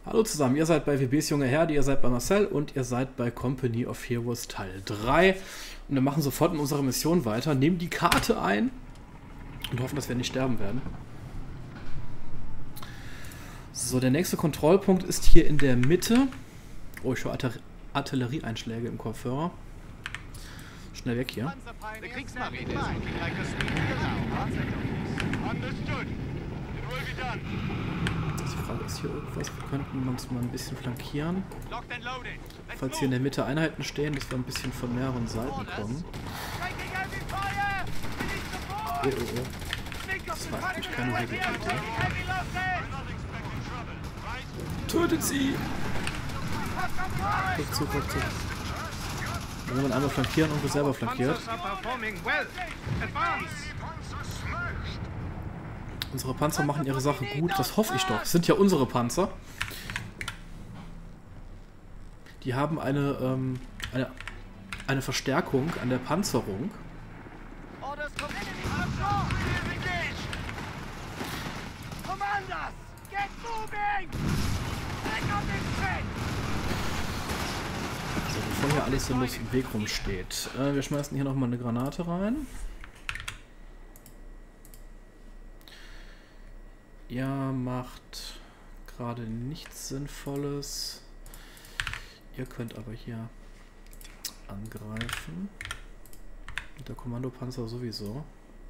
Hallo zusammen, ihr seid bei WBs Junge Herde, ihr seid bei Marcel und ihr seid bei Company of Heroes Teil 3. Und wir machen sofort in unserer Mission weiter, nehmen die Karte ein und hoffen, dass wir nicht sterben werden. So, der nächste Kontrollpunkt ist hier in der Mitte. Oh, ich höre Artillerieeinschläge im Kopfhörer. Schnell weg hier. Die Frage ist hier irgendwas. Wir könnten uns mal ein bisschen flankieren. Falls hier in der Mitte Einheiten stehen, dass wir ein bisschen von mehreren Seiten kommen. Oh, oh, oh. Das war eigentlich keine gute Idee. Tötet sie! Rückzug, Rückzug. Wenn man einmal flankieren und wir selber flankiert. Unsere Panzer machen ihre Sache gut, das hoffe ich doch. Das sind ja unsere Panzer. Die haben eine Verstärkung an der Panzerung. So, bevor hier alles so los im Weg rumsteht. Wir schmeißen hier nochmal eine Granate rein. Ja, macht gerade nichts Sinnvolles. Ihr könnt aber hier angreifen. Mit der Kommandopanzer sowieso.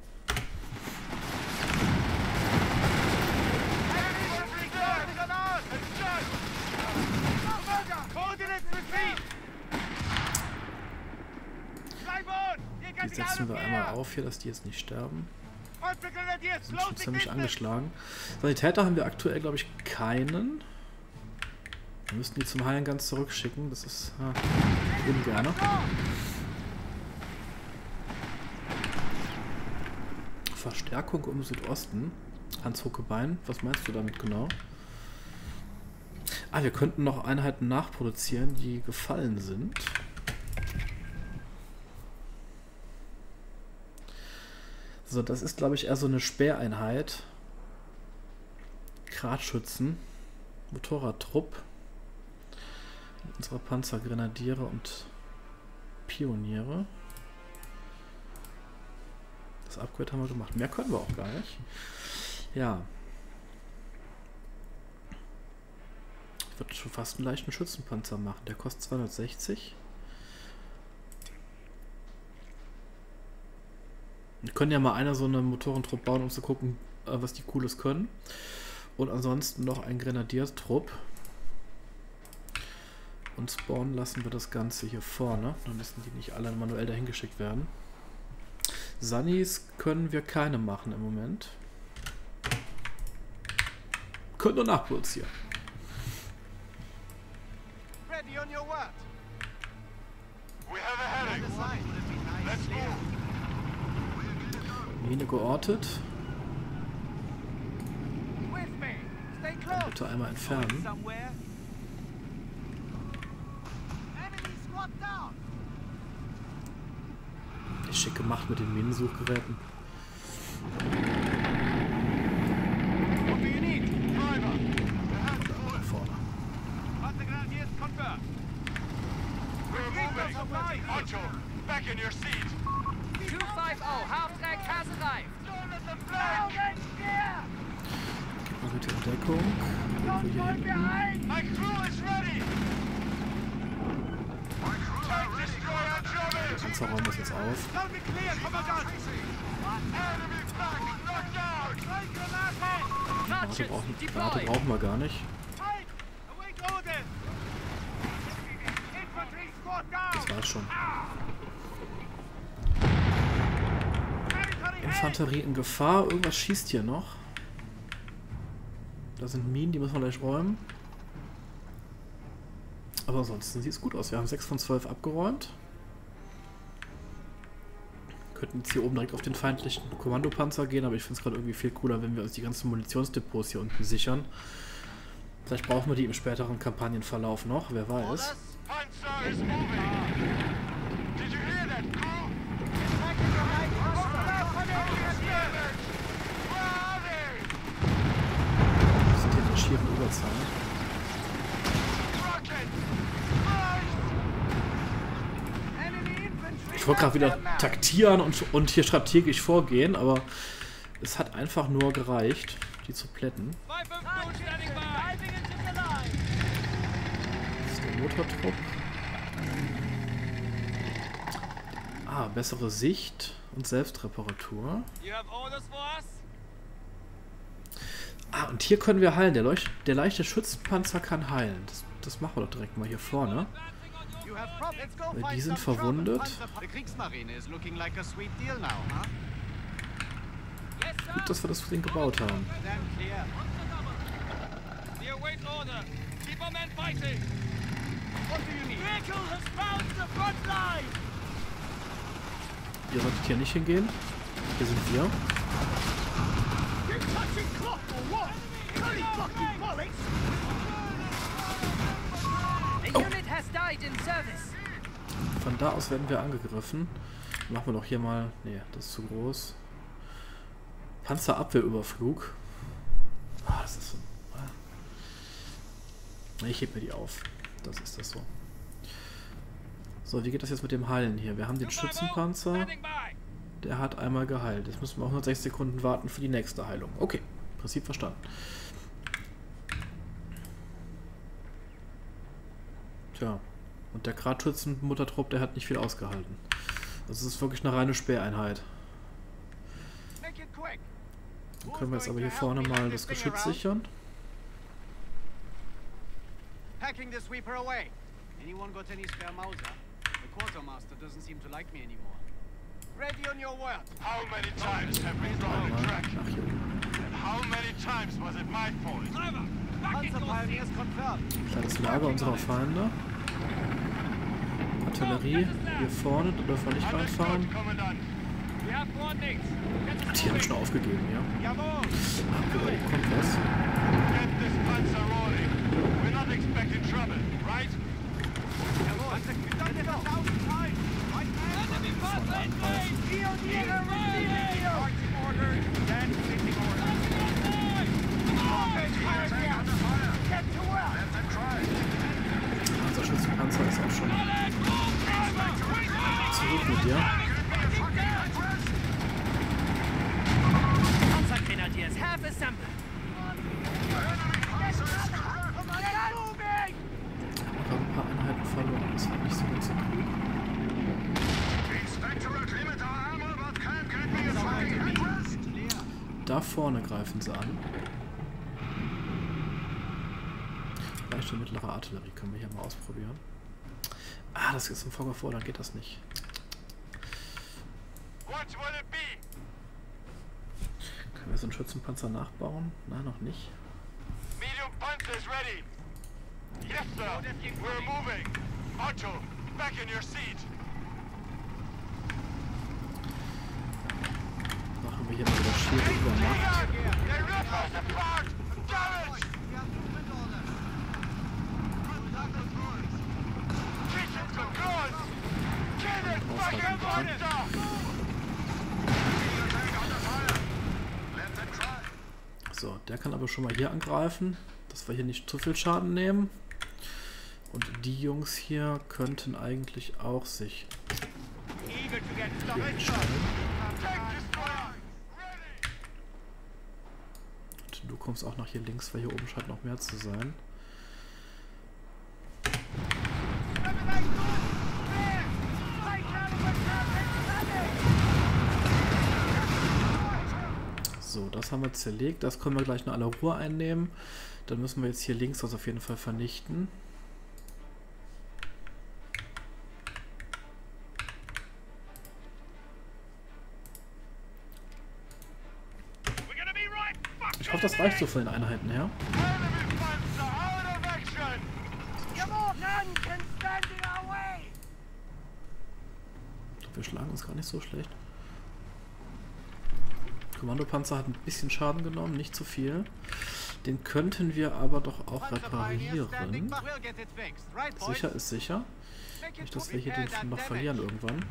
Die setzen wir einmal auf hier, dass die jetzt nicht sterben. Die sind schon ziemlich angeschlagen. Sanitäter haben wir aktuell, glaube ich, keinen. Wir müssten die zum Heilen ganz zurückschicken. Das ist ungerne. Verstärkung im Südosten. Hans Huckebein. Was meinst du damit genau? Ah, wir könnten noch Einheiten nachproduzieren, die gefallen sind. So, das ist, glaube ich, eher so eine Sperreinheit. Gradschützen. Motorradtrupp. Unsere Panzergrenadiere und Pioniere. Das Upgrade haben wir gemacht. Mehr können wir auch gar nicht. Ja. Ich würde schon fast einen leichten Schützenpanzer machen. Der kostet 260. Wir können ja mal einer so eine Motorentrupp bauen, um zu gucken, was die Cooles können. Und ansonsten noch ein Grenadiertrupp. Und spawnen lassen wir das Ganze hier vorne. Dann müssen die nicht alle manuell dahin geschickt werden. Sunnies können wir keine machen im Moment. Können nur nachproduzieren. Ready on your word. We have a heading. Let's go. Mine geortet. Dann bitte einmal entfernen. Ist schick gemacht mit den Minensuchgeräten. Vorne. Back in your seat. 250, Halftrack has arrived. Gib mal bitte in Deckung. My crew is ready. Der Panzerraum ist jetzt auf. Granate brauchen wir gar nicht. Das war's schon. Infanterie in Gefahr. Irgendwas schießt hier noch. Da sind Minen, die müssen wir gleich räumen. Aber ansonsten sieht es gut aus. Wir haben 6 von 12 abgeräumt. Könnten jetzt hier oben direkt auf den feindlichen Kommandopanzer gehen, aber ich finde es gerade irgendwie viel cooler, wenn wir uns die ganzen Munitionsdepots hier unten sichern. Vielleicht brauchen wir die im späteren Kampagnenverlauf noch, wer weiß. Wir sind hier in der schieren Überzahl. Ich wollte gerade wieder taktieren und hier strategisch vorgehen, aber es hat einfach nur gereicht, die zu plätten. Das ist der Motortrupp. Ah, bessere Sicht und Selbstreparatur. Ah, und hier können wir heilen. Der leichte Schützenpanzer kann heilen. Das machen wir doch direkt mal hier vorne. Weil die sind verwundet. Gut, dass wir das für den gebaut haben. Ihr solltet hier nicht hingehen. Hier sind wir. Oh. Von da aus werden wir angegriffen. Machen wir doch hier mal... Nee, das ist zu groß. Panzerabwehrüberflug. Ah, das ist so... Ich heb mir die auf. Das ist das so. So, wie geht das jetzt mit dem Heilen hier? Wir haben den Schützenpanzer. Der hat einmal geheilt. Jetzt müssen wir auch 106 Sekunden warten für die nächste Heilung. Okay, Prinzip verstanden. Tja, und der Gradschützenmuttertrupp, der hat nicht viel ausgehalten. Das ist wirklich eine reine Sperreinheit. Dann können wir jetzt aber hier vorne mal das Geschütz sichern. Packing the sweeper away. Anyone got any spare Mauser? The quartermaster doesn't seem to like me anymore. Ready on your word. How many times have we drawn the track? And how many times was it my fault? Panzer Pioneers confirmed. Kleines Lager unserer Feinde. Artillerie hier vorne, da dürfen wir nicht reinfahren. Die haben schon aufgegeben, ja. Abgewählt, kommt was. Unser Schützenpanzer ist auch schon zurück mit dir. Panzergrenadiers have assembled. Ich habe ein paar Einheiten verloren, das war nicht so ganz so cool. Da vorne greifen sie an. Leichte mittlere Artillerie können wir hier mal ausprobieren. Ah, das ist im VG vor, dann geht das nicht. Können wir so einen Schützenpanzer nachbauen? Nein, noch nicht. Medium Panzer is ready. Yes, sir. We're moving. Otto, back in your seat. Machen wir hier mal wieder schiere Übermacht. They rip us apart. Damage. Kitchen controls. Kill it. Fucking monster. So, der kann aber schon mal hier angreifen, dass wir hier nicht zu viel Schaden nehmen. Und die Jungs hier könnten eigentlich auch sich hier entscheiden. Und du kommst auch nach hier links, weil hier oben scheint noch mehr zu sein. So, das haben wir zerlegt. Das können wir gleich in aller Ruhe einnehmen. Dann müssen wir jetzt hier links das auf jeden Fall vernichten. Ich hoffe, das reicht so von den Einheiten her. Wir schlagen uns gar nicht so schlecht. Kommandopanzer hat ein bisschen Schaden genommen, nicht zu viel. Den könnten wir aber doch auch reparieren. Sicher ist sicher. Nicht, dass wir hier den noch verlieren irgendwann.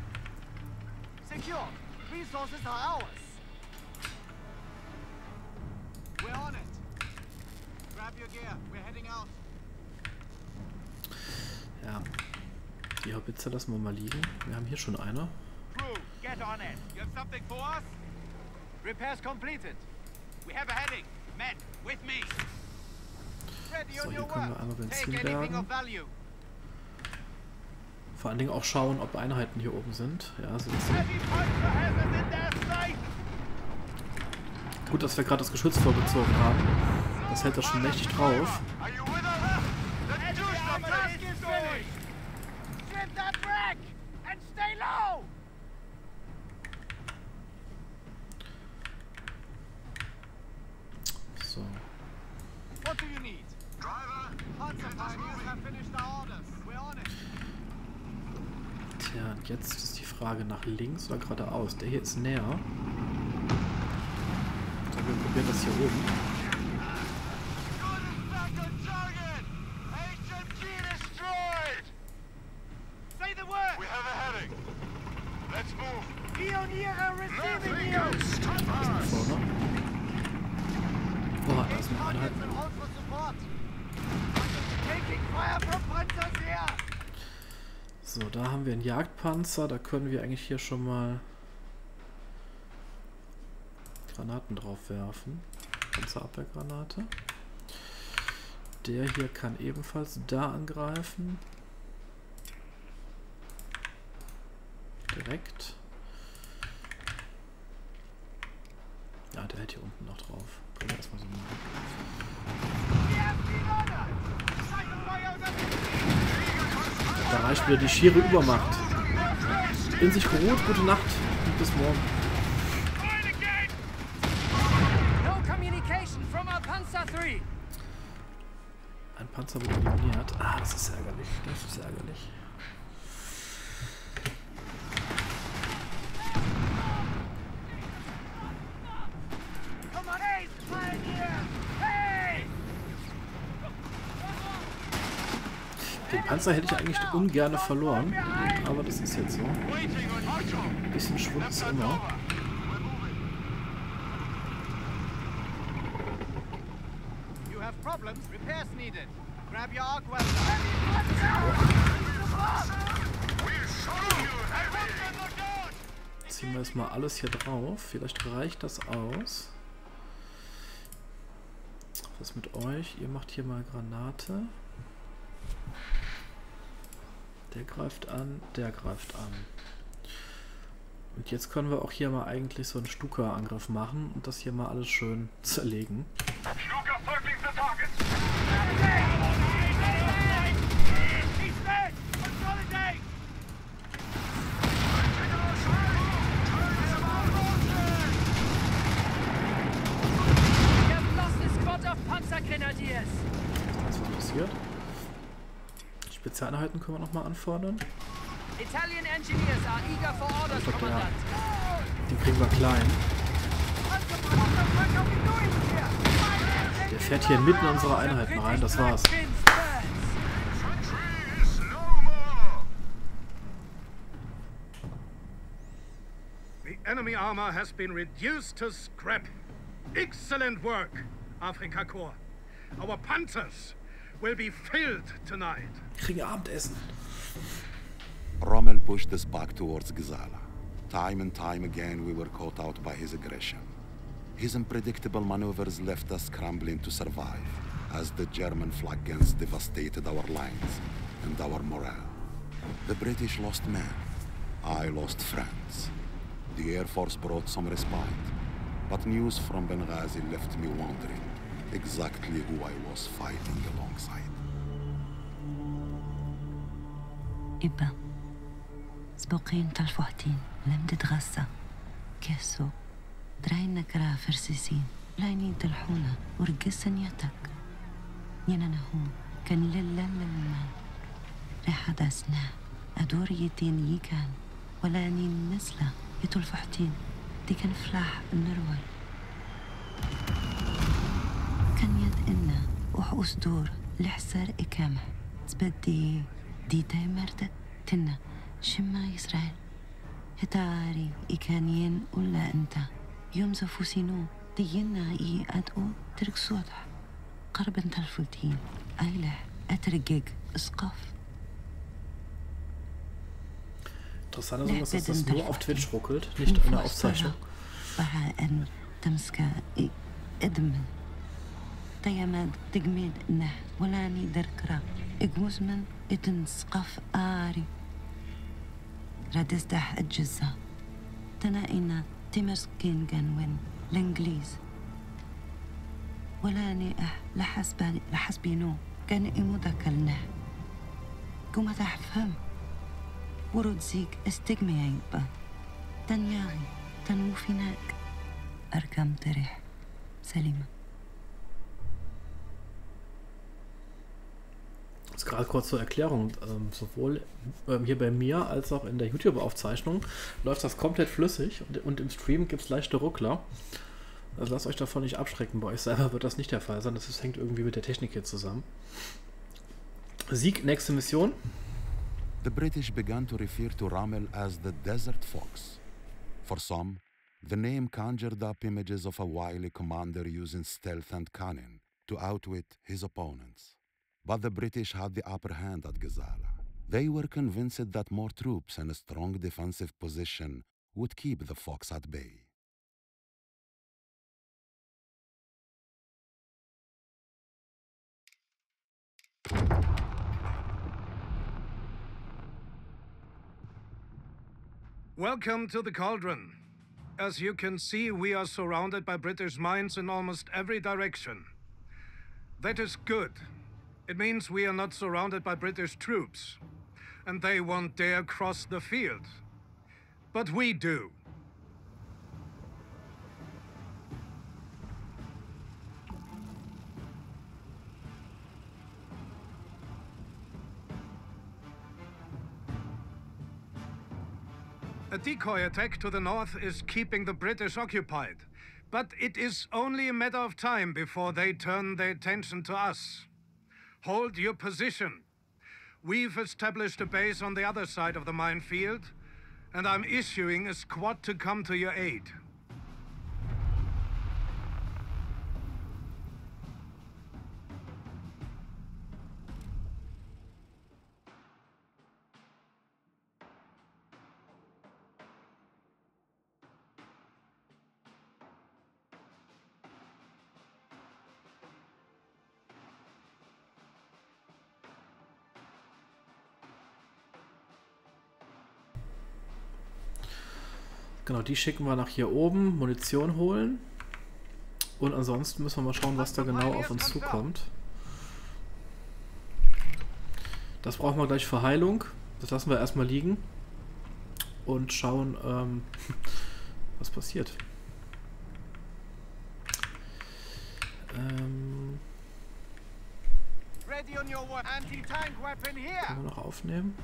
Ja. Die Haubitze lassen wir mal liegen. Wir haben hier schon eine. Crew, get on it. You have something for us? Repairs completed. We have a heading. Men, with me. Ready So, on hier your können wir work. einmal Benzin Take anything of bergen. value. Vor allen Dingen auch schauen, ob Einheiten hier oben sind. Ja, sind sie. Heavy Panzer has us in their sight. Gut, dass wir gerade das Geschütz vorgezogen haben. Das hält das schon mächtig drauf. Are you with us? Then do Our task something. is finished. Strip that wreck and stay low. So. What do you need? Driver, Panzer pioneers have finished our orders. We're on it. Tja, und jetzt ist die Frage nach links oder geradeaus. Der hier ist näher. So, wir probieren das hier oben. Good is back on target. HMG destroyed. Say the word. We have a heading. Let's move. Pioniere receiving you. Vorne. Boah, da ist eine Einheit. Targets and hold for support. Taking fire from Panzers here. So, da haben wir einen Jagdpanzer. Da können wir eigentlich hier schon mal Granaten drauf werfen. Panzerabwehrgranate. Der hier kann ebenfalls da angreifen. Direkt. Ja, der hält hier unten noch drauf. Können wir erstmal so machen. Da reicht wieder die schiere Übermacht. In sich geruht, gute Nacht und bis morgen. No communication from our Panzer 3. Ein Panzer wird eliminiert. Ah, das ist ärgerlich. Das ist ärgerlich. Come on, hey, pioneer. Hey! Den Panzer hätte ich eigentlich ungern verloren. Aber das ist jetzt so. Waiting on Archer. Ein bisschen Schwund ist That's immer. over. We're moving. You have problems? Repairs needed. Grab your arc welder. We'll show you heavy. Look out. Ziehen wir jetzt mal alles hier drauf. Vielleicht reicht das aus. Was mit euch? Ihr macht hier mal Granate. Der greift an, der greift an. Und jetzt können wir auch hier mal eigentlich so einen Stuka-Angriff machen und das hier mal alles schön zerlegen. Stuka circling the target. He's dead! Consolidate! We have lost a squad of Panzer Grenadiers. Was war passiert? Spezialeinheiten können wir nochmal anfordern. Italian engineers are eager for orders, Ich glaub, der- Commandant. Den kriegen wir klein. What the fuck are we doing here? Der fährt hier mitten in unsere Einheiten rein. Das war's. Infantry is no more. The enemy armor has been reduced to scrap. Excellent work, Afrika Korps. Our panzers will be filled tonight. Wir kriegen Abendessen. Rommel pushed us back towards Gazala. Time and time again, we were caught out by his aggression. His unpredictable maneuvers left us scrambling to survive, as the German flak guns devastated our lines and our morale. The British lost men. I lost friends. The Air Force brought some respite, but news from Benghazi left me wondering exactly who I was fighting alongside. إبا سبوقين تلفوحتين لم تتغسى كيسو دراينا كرا فرسيسين لاينين تلحونا ورقسن يتك ينانا هون كان للا للمان ريحة داسنا أدور يتين يكان ولا نين نسلة يتلفوحتين دي كان فلاح النروي كان يد إنا وحوس دور لحسار إكامح تبدي دي تايمرت تنا شما إسرائيل هتاري إكانيين ولا أنت يوم زفوسينو دينا إي أدقو ترك صوتح قرب انت الفلتين أيلح أترقق اسقف Interessant ist, dass das nur auf Twitch ruckelt, nicht in der Aufzeichnung. طيما تجميد نه ولاني دركرا إجوز من إتنسقف آري ردستح الجزة تنائنا تمسكين جنون الإنجليز ولاني لحسبينو كان إمودا كلنه كما تحفهم ورد زيك استجمي يبا تنياغي تنوفيناك أركم تريح سليمة. Gerade kurz zur Erklärung, sowohl hier bei mir als auch in der YouTube-Aufzeichnung läuft das komplett flüssig und im Stream gibt es leichte Ruckler. Also lasst euch davon nicht abschrecken, bei euch selber wird das nicht der Fall sein, das hängt irgendwie mit der Technik hier zusammen. Sieg, nächste Mission. The British began to refer to Rommel as the Desert Fox. For some, the name conjured up images of a wily commander using stealth and cunning to outwit his opponents. But the British had the upper hand at Gazala. They were convinced that more troops and a strong defensive position would keep the Fox at bay. Welcome to the Cauldron. As you can see, we are surrounded by British mines in almost every direction. That is good. It means we are not surrounded by British troops, and they won't dare cross the field. But we do. A decoy attack to the north is keeping the British occupied, but it is only a matter of time before they turn their attention to us. Hold your position. We've established a base on the other side of the minefield, and I'm issuing a squad to come to your aid. Genau, die schicken wir nach hier oben, Munition holen. Und ansonsten müssen wir mal schauen, was da genau auf uns zukommt. Das brauchen wir gleich für Heilung. Das lassen wir erstmal liegen. Und schauen, was passiert. Können wir noch aufnehmen?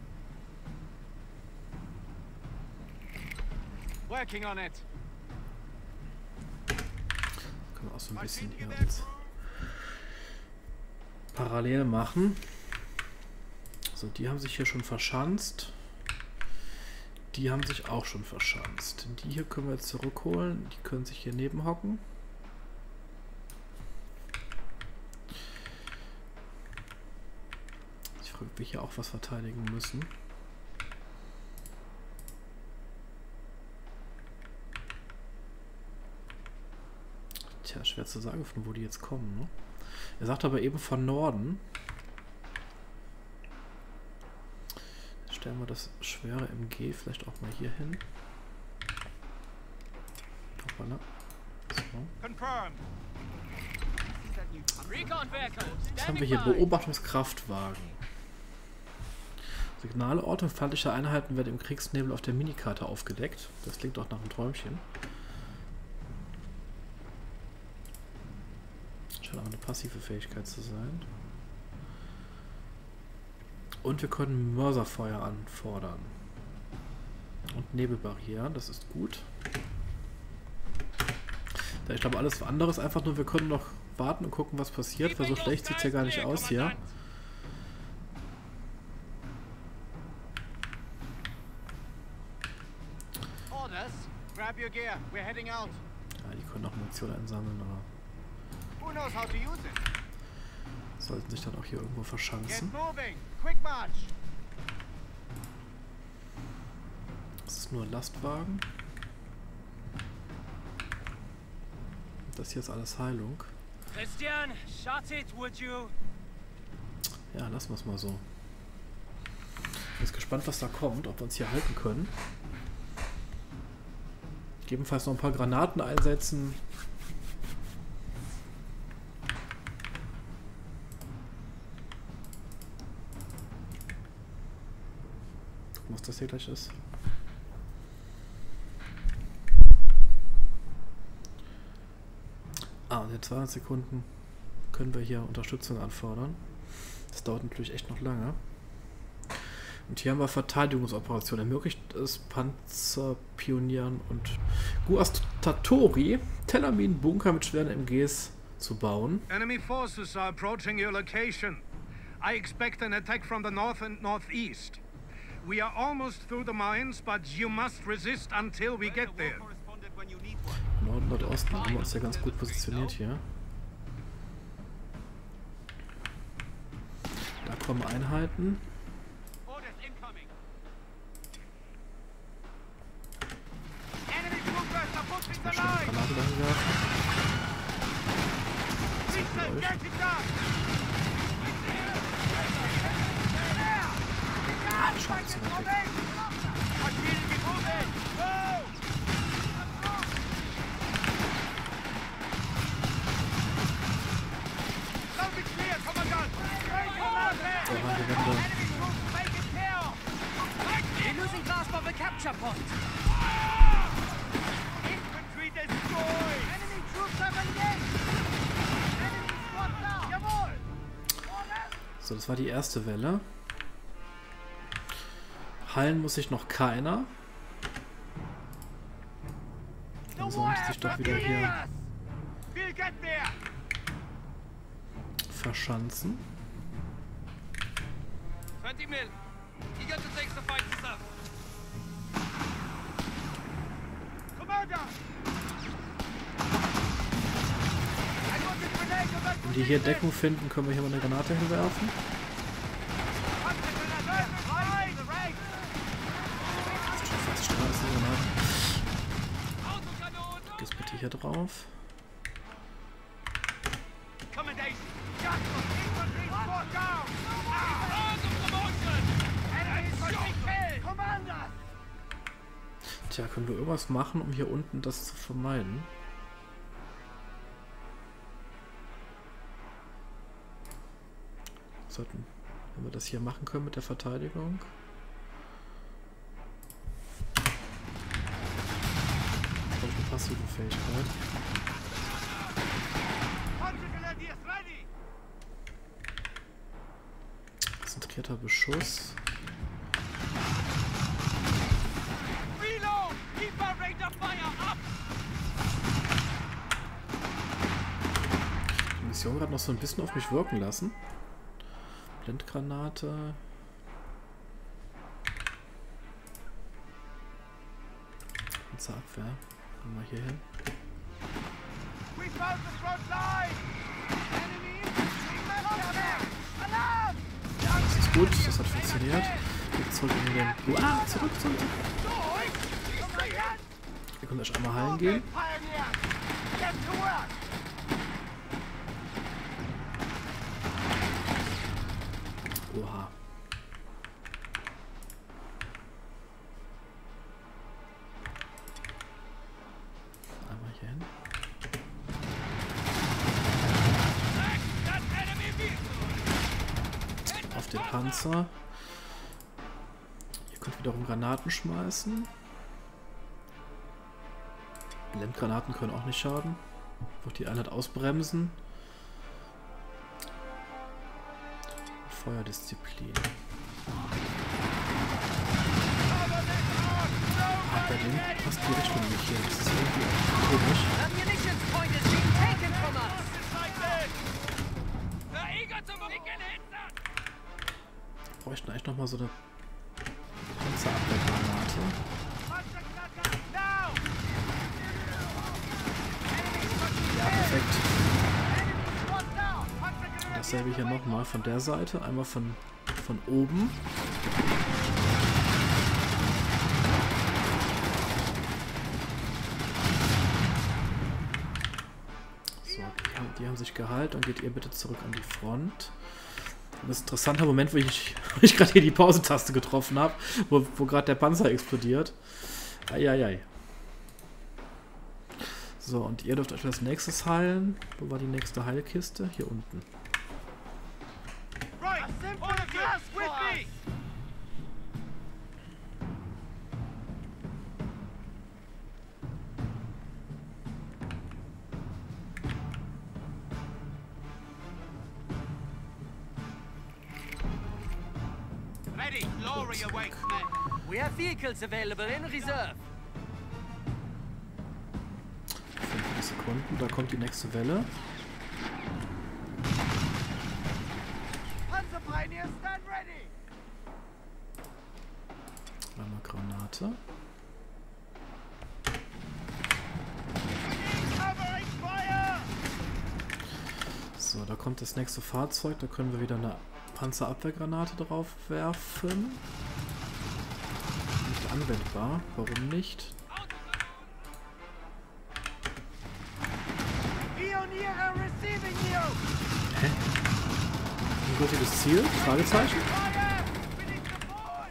Working on it. Können wir auch so ein bisschen hier als parallel machen. So, die haben sich hier schon verschanzt. Die haben sich auch schon verschanzt. Die hier können wir jetzt zurückholen. Die können sich hier neben hocken. Ich frage, ob wir hier auch was verteidigen müssen. Tja, schwer zu sagen, von wo die jetzt kommen, ne? Er sagt aber eben von Norden. Stellen wir das schwere MG vielleicht auch mal hier hin. Hoppala. So. Jetzt haben wir hier Beobachtungskraftwagen. Signalorte und feindliche Einheiten werden im Kriegsnebel auf der Minikarte aufgedeckt. Das klingt auch nach einem Träumchen. Scheint auch eine passive Fähigkeit zu sein. Und wir können Mörserfeuer anfordern. Und Nebelbarrieren, das ist gut. Ich glaube, alles andere ist einfach nur, wir können noch warten und gucken, was passiert, weil so schlecht sieht es ja gar nicht aus hier. Ja, die können auch Munition einsammeln, aber sollten sich dann auch hier irgendwo verschanzen. Das ist nur Lastwagen. Das hier ist alles Heilung. Christian, shut it, would you? Ja, lassen wir es mal so. Ich bin jetzt gespannt, was da kommt, ob wir uns hier halten können. Gegebenenfalls noch ein paar Granaten einsetzen. Gucken, was das hier gleich ist. In 200 Sekunden können wir hier Unterstützung anfordern. Das dauert natürlich echt noch lange. Und hier haben wir Verteidigungsoperationen. Ermöglicht es Panzerpionieren und Guastatori, Telamin-Bunker mit schweren MGs zu bauen. Enemy forces are approaching your location. I expect an attack from the north and northeast. We are almost through the mines, but you must resist until we get there. Norden, Nordosten haben wir uns ja ganz gut positioniert hier. Da kommen Einheiten. Ich muss schon eine Granate dahin werfen. Scheiße, zu weit weg. We're losing grasp of the capture point. Infantry destroyed! Enemy troops have engaged! Enemy squad down! Jawohl! So, das war die erste Welle. Heilen muss sich noch keiner. Dann sollte sich doch wieder hier We'll get there! verschanzen. 20 mil. Eager to take the fight to south. Commander! Wenn die hier Deckung finden, können wir hier mal eine Granate hinwerfen. Das ist schon fast Straßengranaten. Jetzt bitte hier drauf. Tja, können wir irgendwas machen, um hier unten das zu vermeiden? Sollten, wenn wir das hier machen können mit der Verteidigung. Das ist eine passive Fähigkeit. Konzentrierter Beschuss. Die Mission gerade noch so ein bisschen auf mich wirken lassen. Blendgranate. Panzerabwehr. Gehen wir hier hin. Das ist gut, das hat funktioniert. Jetzt zurück in den... zurück. Wir können euch einmal heilen gehen. Oha. Einmal hier hin. Auf den Panzer. Ihr könnt wiederum Granaten schmeißen. Blendgranaten können auch nicht schaden. Einfach die Einheit ausbremsen. Feuerdisziplin. Bei dem passt die Richtung nicht hier. Das ist irgendwie komisch. Wir bräuchten eigentlich nochmal so eine Panzerabwehrgranate. Ja, perfekt. Dasselbe hier nochmal von der Seite, einmal von oben. die haben sich geheilt. Dann geht ihr bitte zurück an die Front. Das ist ein interessanter Moment, wo ich gerade hier die Pause-Taste getroffen habe, wo gerade der Panzer explodiert. Eieiei. So, und ihr dürft euch als nächstes heilen. Wo war die nächste Heilkiste? Hier unten. Right! All of you, with me! Ready! Glory awaits, men! We have vehicles available in reserve. 5 Sekunden, da kommt die nächste Welle. Panzer Pioneers, stand ready! Einmal Granate. Covering fire! So, da kommt das nächste Fahrzeug. Da können wir wieder eine Panzerabwehrgranate drauf werfen. Nicht anwendbar. Warum nicht? Pioniere receiving you! Hä? Ein gültiges Ziel? Fragezeichen? Fire! We need support!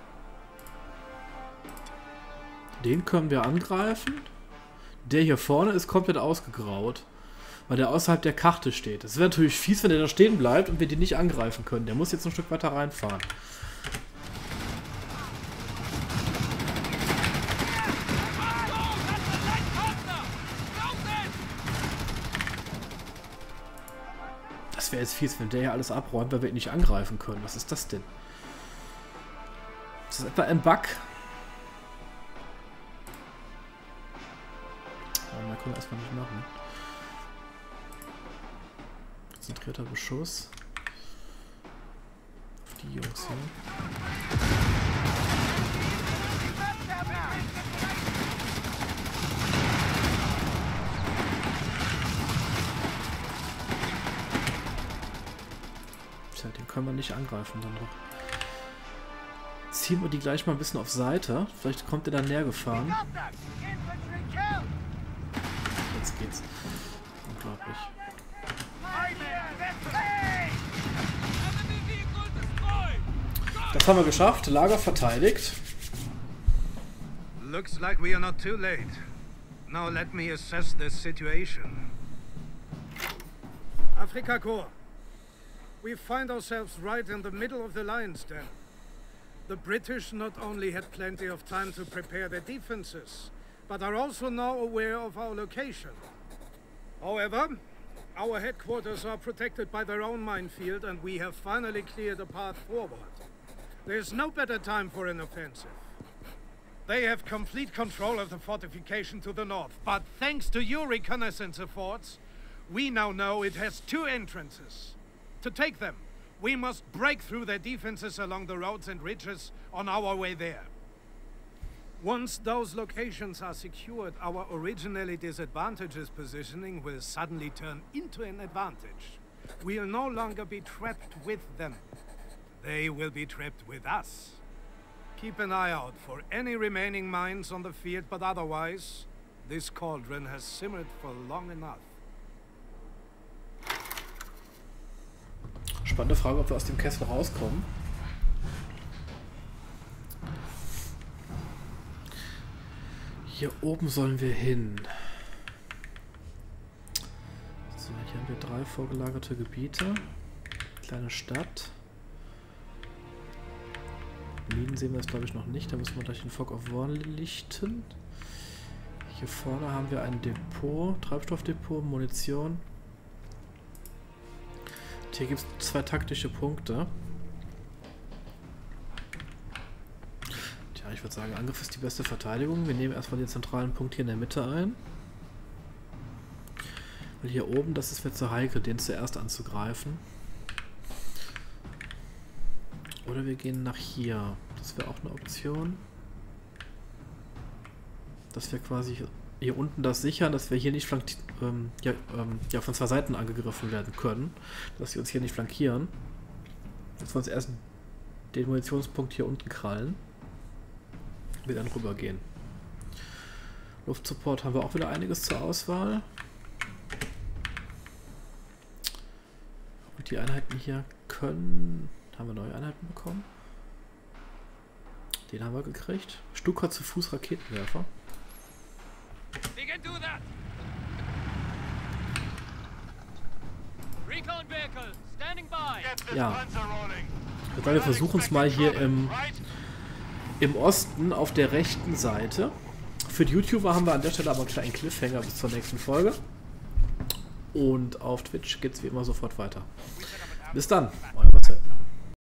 Den können wir angreifen. Der hier vorne ist komplett ausgegraut, weil der außerhalb der Karte steht. Es wäre natürlich fies, wenn der da stehen bleibt und wir den nicht angreifen können. Der muss jetzt ein Stück weiter reinfahren. Das wäre jetzt fies, wenn der hier alles abräumt, weil wir ihn nicht angreifen können. Was ist das denn? Ist das etwa ein Bug? Da können wir erstmal nicht machen. Konzentrierter Beschuss. Auf die Jungs hier. Tja, den können wir nicht angreifen dann noch. Ziehen wir die gleich mal ein bisschen auf Seite. Vielleicht kommt der dann näher gefahren. Jetzt geht's. Unglaublich. Das haben wir geschafft. Lager verteidigt. Looks like we are not too late. Now let me assess this situation. Afrika Korps. We find ourselves right in the middle of the lion's den. The British not only had plenty of time to prepare their defenses, but are also now aware of our location. However, our headquarters are protected by their own minefield, and we have finally cleared a path forward. There's no better time for an offensive. They have complete control of the fortification to the north, but thanks to your reconnaissance efforts, we now know it has 2 entrances. To take them, we must break through their defenses along the roads and ridges on our way there. Once those locations are secured, our originally disadvantageous positioning will suddenly turn into an advantage. We'll no longer be trapped with them. They will be trapped with us. Keep an eye out for any remaining mines on the field, but otherwise, this cauldron has simmered for long enough. Spannende Frage, ob wir aus dem Kessel rauskommen. Hier oben sollen wir hin. So, hier haben wir 3 vorgelagerte Gebiete. Kleine Stadt. Minen sehen wir jetzt, glaube ich, noch nicht. Da müssen wir gleich den Fog of War lichten. Hier vorne haben wir ein Depot, Treibstoffdepot, Munition. Und hier gibt es 2 taktische Punkte. Tja, ich würde sagen, Angriff ist die beste Verteidigung. Wir nehmen erstmal den zentralen Punkt hier in der Mitte ein. Weil hier oben, das ist mir zu heikel, den zuerst anzugreifen. Oder wir gehen nach hier. Das wäre auch eine Option. Dass wir quasi hier unten das sichern, dass wir hier nicht von 2 Seiten angegriffen werden können. Dass sie uns hier nicht flankieren. Dass wir uns erst den Munitionspunkt hier unten krallen. Wir dann rübergehen. Luftsupport haben wir auch wieder einiges zur Auswahl. Gut, die Einheiten hier können... Haben wir neue Einheiten bekommen? Den haben wir gekriegt. Stuka zu Fuß Raketenwerfer. We can do that. Recon vehicle standing by. Ja. Wir versuchen es mal hier im Osten auf der rechten Seite. Für die YouTuber haben wir an der Stelle aber einen kleinen Cliffhanger bis zur nächsten Folge. Und auf Twitch geht es wie immer sofort weiter. Bis dann, euer Marcel.